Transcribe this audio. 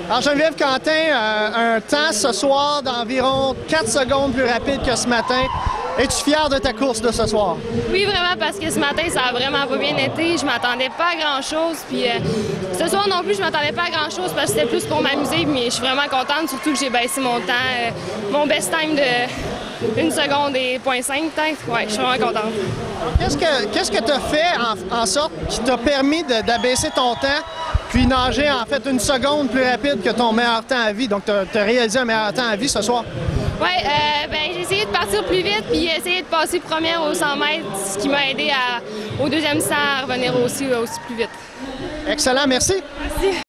Alors Geneviève Quentin, un temps ce soir d'environ 4 secondes plus rapide que ce matin. Es-tu fière de ta course de ce soir? Oui, vraiment, parce que ce matin, ça a vraiment pas bien été. Je m'attendais pas à grand-chose. Puis ce soir non plus, je m'attendais pas à grand-chose parce que c'était plus pour m'amuser. Mais je suis vraiment contente, surtout que j'ai baissé mon temps, mon best time de 1 seconde et 0.5 peut-être. Ouais, je suis vraiment contente. Qu'est-ce que tu as fait en sorte qui t'a permis d'abaisser ton temps puis nager en fait 1 seconde plus rapide que ton meilleur temps à vie? Donc, tu as réalisé un meilleur temps à vie ce soir? Oui, j'ai essayé de partir plus vite puis essayé de passer première aux 100 mètres, ce qui m'a aidé au deuxième 100 à revenir aussi plus vite. Excellent, merci. Merci.